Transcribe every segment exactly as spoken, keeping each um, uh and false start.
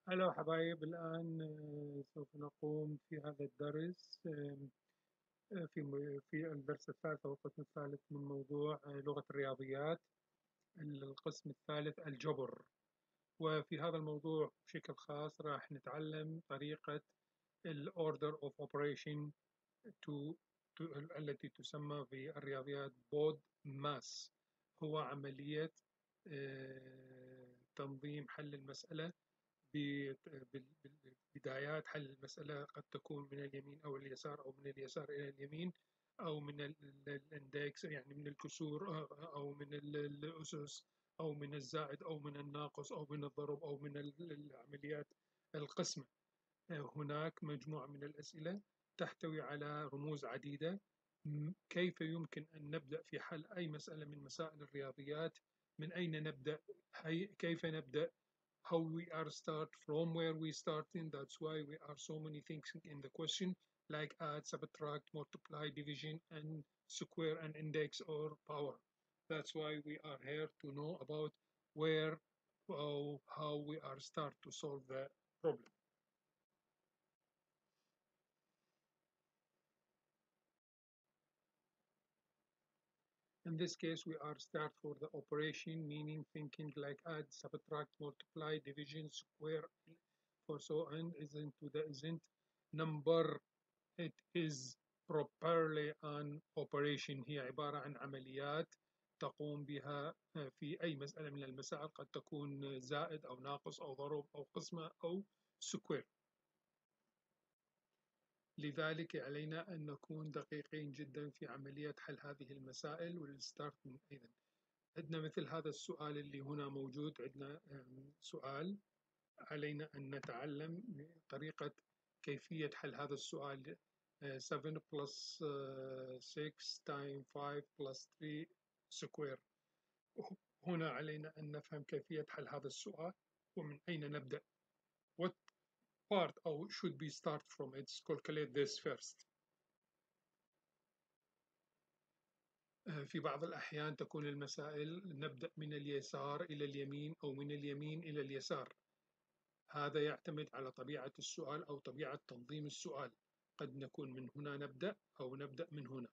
هلا حبايب، الآن آه، سوف نقوم في هذا الدرس آم، آه، في م- في الدرس الثالث أو القسم الثالث من موضوع آه، لغة الرياضيات، القسم الثالث الجبر. وفي هذا الموضوع بشكل خاص راح نتعلم طريقة ال Order of Operation to, to التي تسمى في الرياضيات بود ماس. هو عملية آه، تنظيم حل المسألة. بدايات حل المسألة قد تكون من اليمين أو اليسار، أو من اليسار إلى اليمين، أو من الاندكس يعني من الكسور، أو من الأسس، أو من الزائد أو من الناقص، أو من الضرب، أو من العمليات القسمة. هناك مجموعة من الأسئلة تحتوي على رموز عديدة. كيف يمكن أن نبدأ في حل أي مسألة من مسائل الرياضيات؟ من أين نبدأ؟ كيف نبدأ؟ how we are start from where we starting. That's why we are so many things in the question, like add, subtract, multiply, division, and square, and index or power. That's why we are here to know about where or how we are start to solve the problem. In this case, we are start for the operation, meaning thinking like add, subtract, multiply, division, square, for so on isn't to the isn't number. It is properly an operation. هي عبارة عن عمليات تقوم بها في أي مسألة من المسائل، قد تكون زائد أو ناقص أو ضرب أو قسمة أو سكوير. لذلك علينا أن نكون دقيقين جدا في عملية حل هذه المسائل والستارت من أيضا. عندنا مثل هذا السؤال اللي هنا موجود، عندنا سؤال علينا أن نتعلم طريقة كيفية حل هذا السؤال. seven plus six times five plus three square. هنا علينا أن نفهم كيفية حل هذا السؤال ومن أين نبدأ. What part أو should we start from? Let's calculate this first. في بعض الأحيان تكون المسائل نبدأ من اليسار إلى اليمين أو من اليمين إلى اليسار. هذا يعتمد على طبيعة السؤال أو طبيعة تنظيم السؤال. قد نكون من هنا نبدأ أو نبدأ من هنا.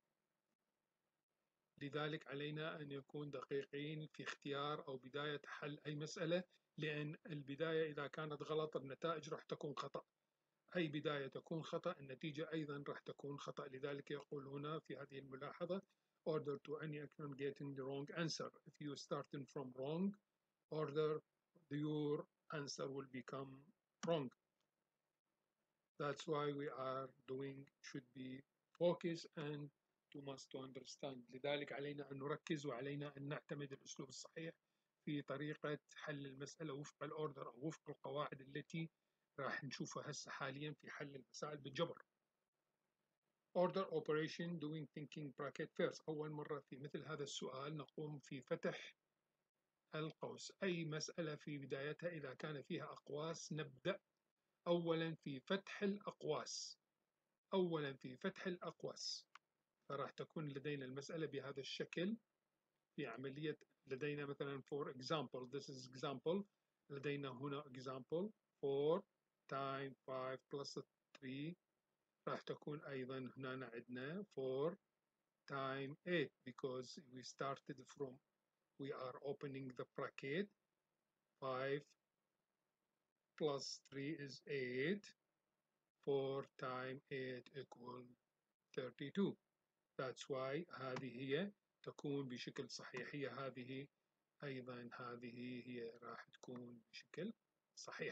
لذلك علينا أن نكون دقيقين في اختيار أو بداية حل أي مسألة، لأن البداية إذا كانت غلط النتائج راح تكون خطأ. أي بداية تكون خطأ النتيجة أيضا راح تكون خطأ. لذلك يقول هنا في هذه الملاحظة order to any action getting the wrong answer. If you starting from wrong order, your answer will become wrong. That's why we are doing should be focus and to must to understand. لذلك علينا أن نركز وعلينا أن نعتمد الأسلوب الصحيح في طريقة حل المسألة وفق الأوردر أو وفق القواعد التي راح نشوفها هسه حاليا في حل المسائل بالجبر. Order operation doing thinking bracket first. أول مرة في مثل هذا السؤال نقوم في فتح القوس. أي مسألة في بدايتها إذا كان فيها أقواس نبدأ أولا في فتح الأقواس. أولا في فتح الأقواس. فراح تكون لدينا المسألة بهذا الشكل في عملية. لدينا مثلا for example, this is example. لدينا هنا example four times five plus three. راح تكون أيضا هنا عندنا four times eight because we started from we are opening the bracket. five plus three is eight. four times eight equal thirty-two. That's why هذه هي تكون بشكل صحيح. هي هذه أيضا هذه هي راح تكون بشكل صحيح.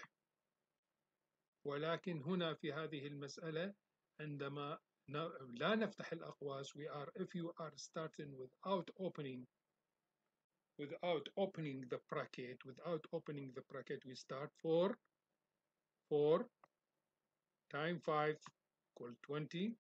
ولكن هنا في هذه المسألة عندما لا نفتح الأقواس we are if you are starting without opening without opening the bracket without opening the bracket we start for four times five equal twenty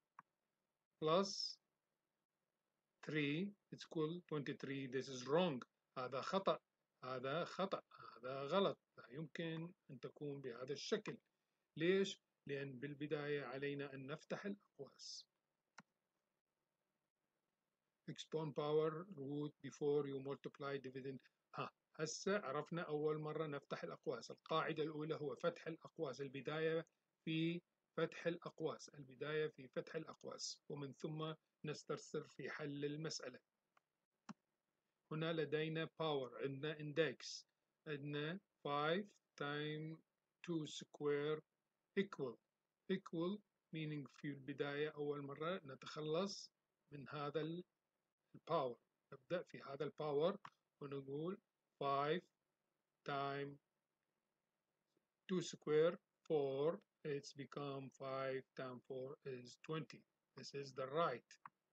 plus three it's equal twenty-three. This is wrong. هذا خطأ. هذا خطأ. هذا غلط. لا يمكن أن تكون بهذا الشكل. ليش؟ لأن بالبداية علينا أن نفتح الأقواس. exponent power root before you multiply dividend. ها هسه عرفنا أول مرة نفتح الأقواس. القاعدة الأولى هو فتح الأقواس، البداية في فتح الأقواس، البداية في فتح الأقواس، ومن ثم نسترسل في حل المسألة. هنا لدينا power، عندنا index، عندنا five times two square equal equal meaning في البداية أول مرة نتخلص من هذا الباور. نبدأ في هذا الباور ونقول five times two square four, it's become five times four is twenty. This is the right.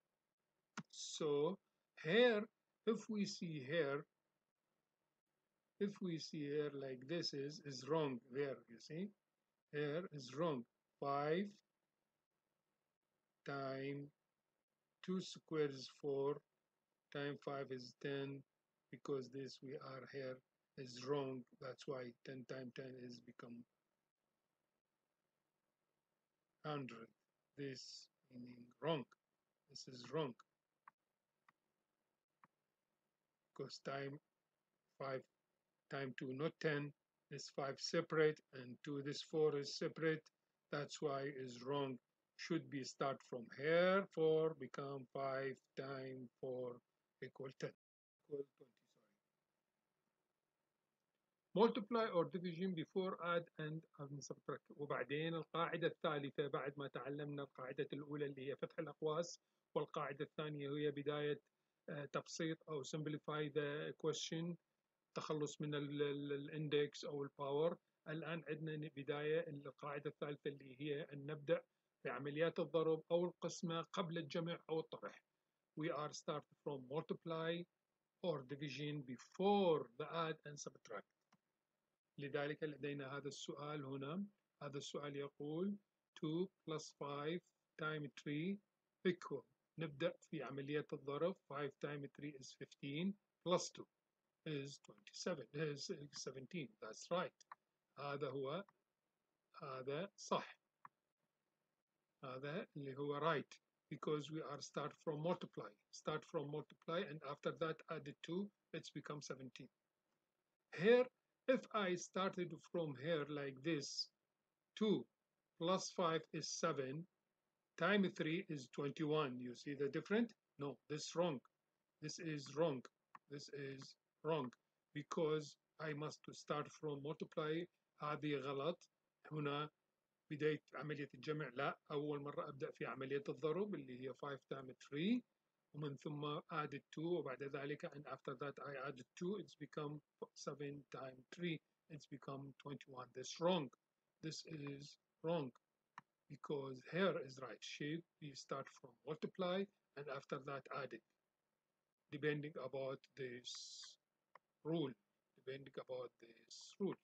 So here, if we see here, if we see here like this is is wrong there, you see here is wrong. Five times two squared is four, times five is ten, because this we are here is wrong. That's why ten times ten is become one hundred. This meaning wrong. This is wrong, because time five time two not ten, this five separate, and two this four is separate. That's why is wrong. Should be start from here, four become five times four equal ten, equal twenty, sorry. multiply or division before add and subtract. وبعدين القاعدة الثالثة بعد ما تعلمنا القاعدة الأولى اللي هي فتح الأقواس، والقاعدة الثانية هي بداية تبسيط أو simplify the question، تخلص من الاندكس أو الباور. الآن عندنا بداية القاعدة الثالثة اللي هي أن نبدأ بعمليات الضرب أو القسمة قبل الجمع أو الطرح. We are start from multiply or division before the add and subtract. لذلك لدينا هذا السؤال هنا. هذا السؤال يقول two plus five times three equal. نبدأ في عملية الضرب. five times three is fifteen plus two is twenty-seven is seventeen. That's right. هذا هو هذا صح. هذا اللي هو right, because we are start from multiply. Start from multiply and after that added two, it's become seventeen. Here, if I started from here like this, two plus five is seven, times three is twenty-one. You see the difference? No, this is wrong. This is wrong. This is wrong, because I must start from multiply. هذه غلط. هنا بداية عملية الجمع لا، أول مرة أبدأ في عملية الضرب اللي هي five times three، ومن ثم added two، وبعد ذلك and after that I added two, it's become seven times three, it's become twenty-one. This wrong. This is wrong, because here is right. Shape we start from multiply and after that added, depending about this rule, depending about this rule.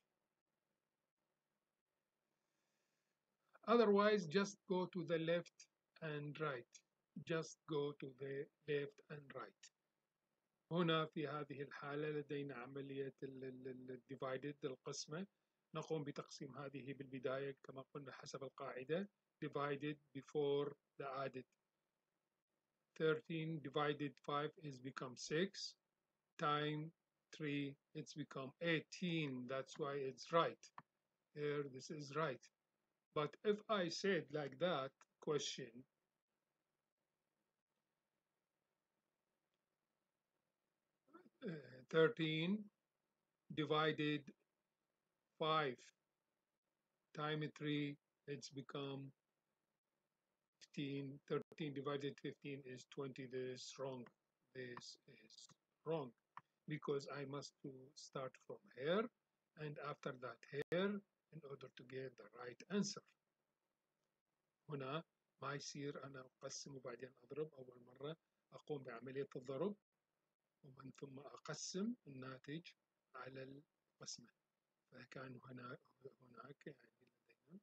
Otherwise, just go to the left and right. Just go to the left and right. هنا في هذه الحالة لدينا عملية divided القسمة. نقوم بتقسيم هذه بالبداية كما قلنا حسب القاعدة divided before the added. thirteen divided five is become six, times three it's become eighteen. That's why it's right. Here this is right. But if I said like that question, uh, thirteen divided five times three, it's become fifteen. thirteen divided fifteen is twenty. This is wrong. This is wrong, because I must to start from here and after that here in order to get the right answer. هنا ما يصير أنا أقسم وبعدين أضرب. أول مرة أقوم بعملية الضرب ومن ثم أقسم الناتج على القسمة. فكان هنا هناك يعني لدينا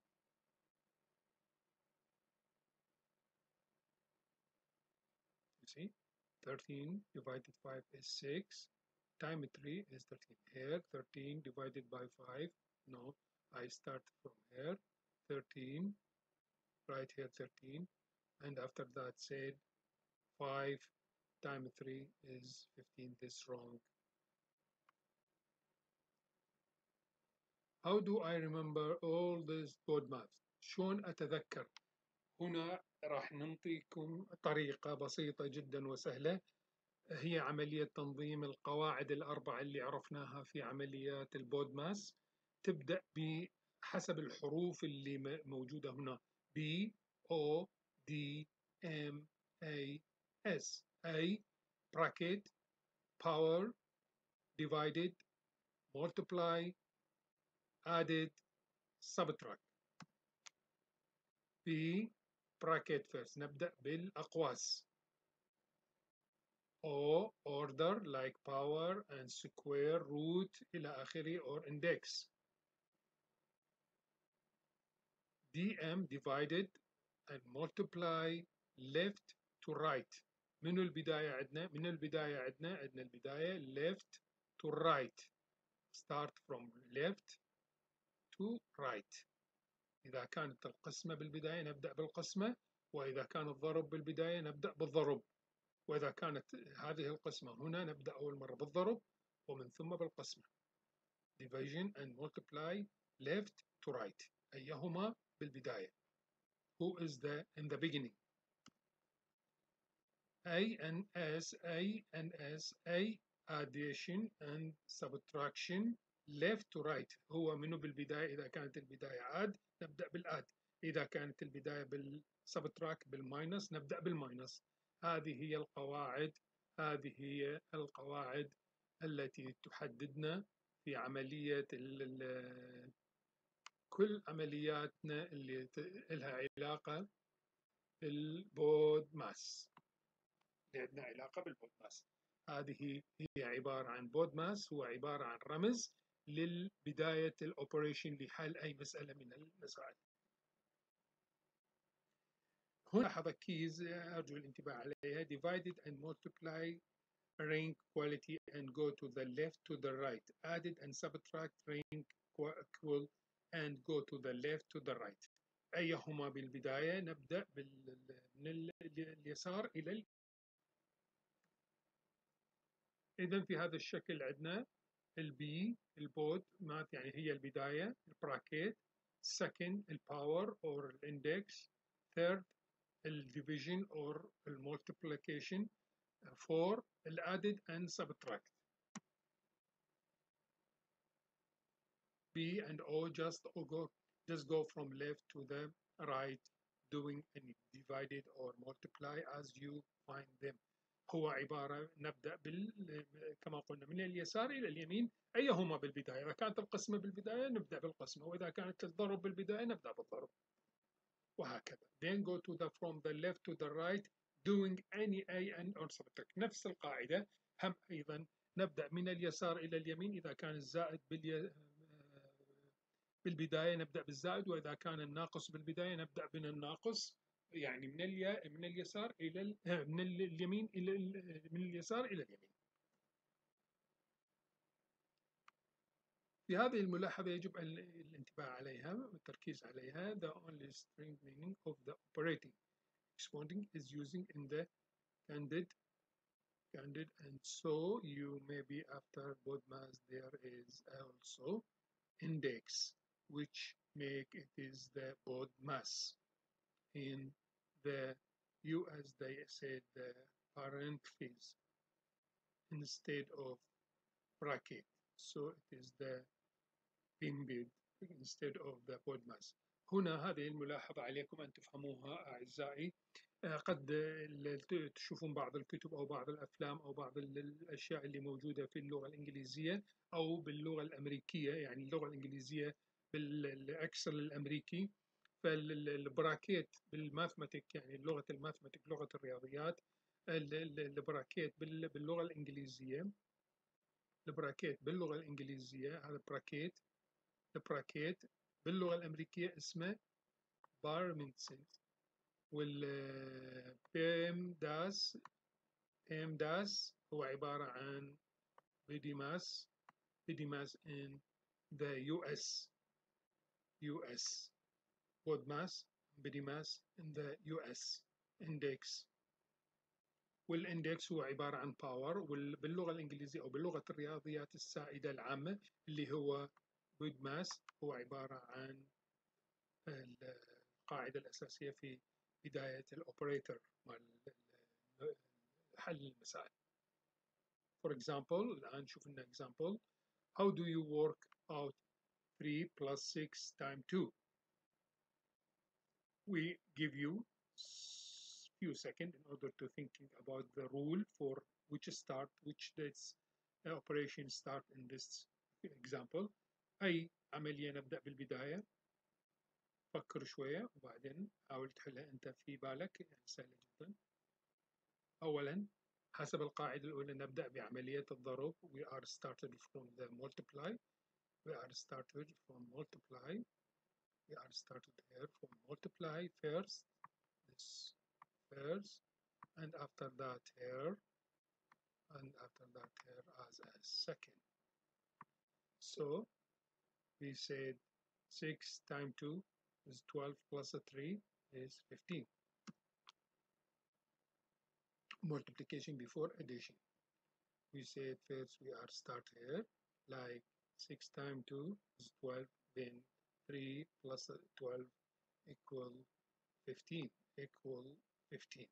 you see thirteen divided five is six, times three is thirteen. Here thirteen divided by five, no, I start from here thirteen, right here thirteen, and after that said five times three is fifteen. This wrong. How do I remember all these BODMAS? شلون أتذكر؟ هنا راح نعطيكم طريقة بسيطة جدا وسهلة، هي عملية تنظيم القواعد الأربعة اللي عرفناها في عمليات البودماس. تبدأ بحسب الحروف اللي موجودة هنا: B O D M A S. A bracket, power, divided, multiply, added, subtract. B bracket first، نبدأ بالأقواس. O order like power and square root إلى آخره or index. D M divided and multiply left to right. من البداية عندنا من البداية عندنا عندنا البداية left to right. Start from left to right. إذا كانت القسمة بالبداية نبدأ بالقسمة، وإذا كان الضرب بالبداية نبدأ بالضرب، وإذا كانت هذه القسمة هنا نبدأ أول مرة بالضرب ومن ثم بالقسمة. Division and multiply left to right، أيهما بالبداية. Who is the in the beginning? A and S, A and S, A addition and subtraction left to right. هو منه بالبداية؟ إذا كانت البداية add نبدأ بالadd، إذا كانت البداية بالسبتراك بالماينس نبدأ بالماينس. هذه هي القواعد هذه هي القواعد التي تحددنا في عملية ال كل عملياتنا اللي لها علاقة بالبودماس، اللي عندنا علاقة بالبودماس. هذه هي عبارة عن بودماس، هو عبارة عن رمز للبداية الأوبريشن لحل أي مسألة من المسائل. هنا لاحظ كيز أرجو الانتباه عليها: divided and multiply rank quality and go to the left to the right. Added and subtract rank equal and go to the left to the right. أيهما بالبداية؟ نبدأ من اليسار إلى ال... إذن في هذا الشكل عندنا البي البود مات يعني هي البداية، البراكيت، second الباور or الاندكس، third الديفيجن or المultiplication، four الadded and subtract. B and O just go just go from left to the right doing any divided or multiply as you find them. هو عبارة نبدأ بال كما قلنا من اليسار إلى اليمين أيهما بالبداية. إذا كانت القسمة بالبداية نبدأ بالقسمة، وإذا كانت الضرب بالبداية نبدأ بالضرب، وهكذا. Then go to the from the left to the right doing any A and or subtract. نفس القاعدة. هم أيضا نبدأ من اليسار إلى اليمين، إذا كان الزائد بالي... بالبداية نبدأ بالزائد، وإذا كان الناقص بالبداية نبدأ من الناقص، يعني من الي... من اليسار إلى ال... من اليمين إلى ال... من اليسار إلى اليمين. في هذه الملاحظة يجب الانتباه عليها والتركيز عليها. The only string meaning of the operating exponent is using in the candid candid and so you may be after BODMAS there is also index which make it is the BODMAS. In the U S they said the parentheses instead of bracket, so it is the embed instead of the BODMAS. هنا هذه الملاحظة عليكم أن تفهموها أعزائي. قد تشوفون بعض الكتب أو بعض الأفلام أو بعض الأشياء اللي موجودة في اللغة الإنجليزية أو باللغة الأمريكية، يعني اللغة الإنجليزية بالأكثر الأمريكي، فالبراكيت بالماثماتيك يعني لغة الماثماتيك لغة الرياضيات، البراكيت باللغة الإنجليزية البراكيت باللغة الإنجليزية هذا براكيت البراكيت باللغة الأمريكية اسمه بارمنسنس، والبيم داس بيم داس هو عبارة عن بيديماس بيديماس in the U S U S بودماس بيديماس in the U S index، والاندكس هو عبارة عن باور، وباللغة الإنجليزية أو باللغة الرياضيات السائدة العامة اللي هو بود ماس هو عبارة عن القاعدة الأساسية في بداية الأوبريتور مال حل المسائل. For example الآن شوفنا example. How do you work out three plus six times two? We give you few seconds in order to thinking about the rule for which start which dates uh, operation start in this example. أي عملية نبدأ بالبداية، فكر شوية وبعدين حاول تحلها أنت في بالك، يعني سهلة جدا. أولا حسب القاعدة الأولى نبدأ بعملية الضرب. We are started from the multiply. We are started from multiply. We are started here from multiply first. This first. And after that here. And after that here as a second. So we said six times two is twelve plus a three is fifteen. Multiplication before addition. We said first we are start here like six times two is twelve, then three plus twelve equal fifteen, equal fifteen.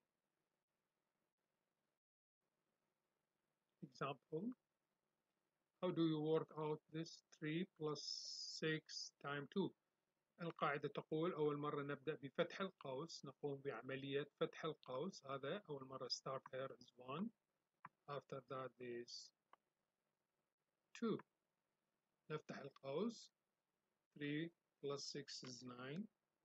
Example, how do you work out this three plus six times two? القاعدة تقول أول مرة نبدأ بفتح القوس، نقوم بعملية فتح القوس. هذا أول مرة start here is one. After that is two. نفتح القوس. three plus six is nine.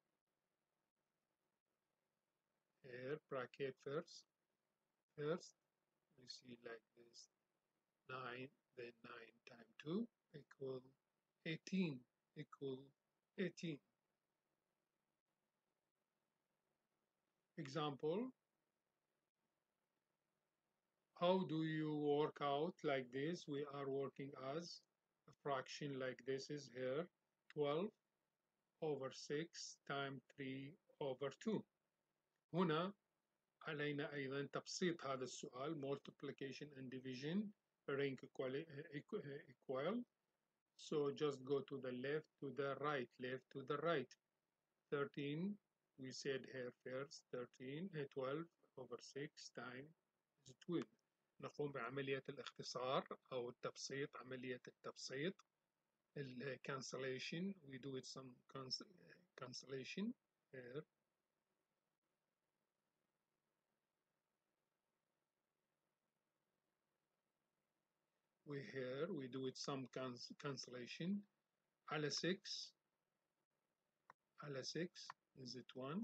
Here bracket first. First we see like this. nine, then nine times two equal eighteen. Equal eighteen. Example, how do you work out like this? We are working as a fraction like this is here. twelve over six times three over two. هنا علينا أيضا تبسيط هذا السؤال. multiplication and division rank equal. So just go to the left to the right, left to the right. thirteen, we said here first, thirteen, twelve over six times twelve. نقوم بعملية الاختصار أو التبسيط، عملية التبسيط. ال cancellation, we do it some cancellation here. We here, we do it some cancellation. على six, على six, is it one?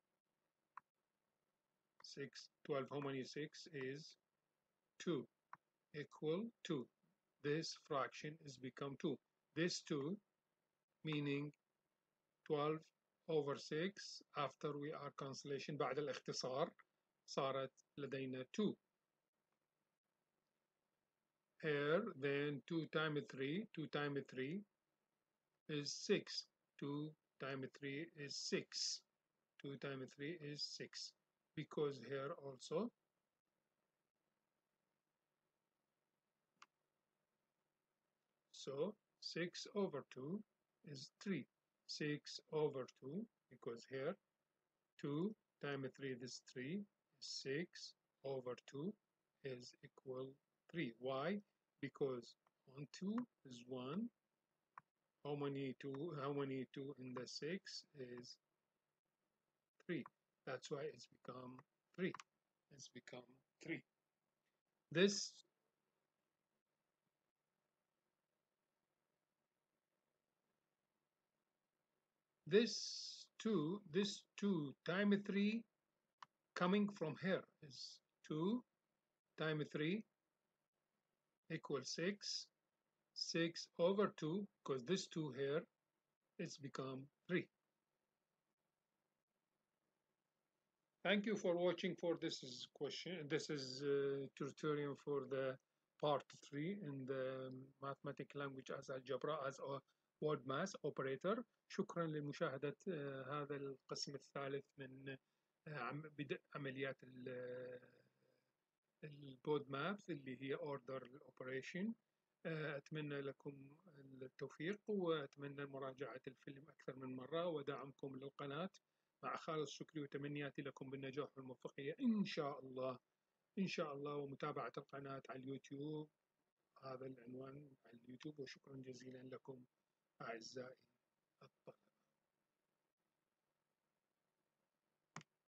six, twelve, how many six is two, equal two. This fraction is become two. This two, meaning twelve over six, after we are cancellation بعد الاختصار صارت لدينا two. Here, then two times three, two times three is six. two times three is six. two times three is six. Because here also so six over two is three. six over two, because here two times three is three. six over two is equal three. Why? Because one two is one. How many two? How many two in the six is three. That's why it's become three. It's become three. This this two, this two times three coming from here is two times three equals six. six over two, because this two here, it's become three. Thank you for watching for this is question. This is uh, tutorial for the part three in the mathematical language as algebra as a word mass operator. شكرا لمشاهدة uh, هذا القسم الثالث من uh, بدء عمليات البود مابس اللي هي order operation. أتمنى لكم التوفيق، وأتمنى مراجعة الفيلم أكثر من مرة، ودعمكم للقناة مع خالص شكري وتمنياتي لكم بالنجاح والموفقية إن شاء الله، إن شاء الله، ومتابعة القناة على اليوتيوب. هذا العنوان على اليوتيوب. وشكرا جزيلا لكم أعزائي الطلبة.